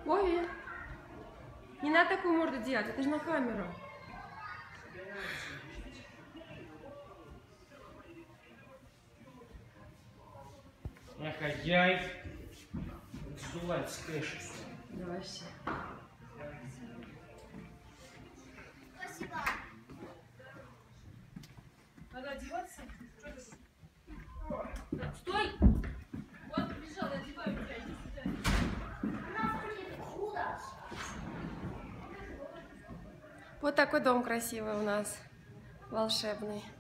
Ой, не надо такую морду делать, это же на камеру. Ай-яй. Сдувать с кэша. Давай все. Спасибо. Надо одеваться? Стой! Вот побежал, я одеваю тебя, иди сюда. Вот такой дом красивый у нас, волшебный.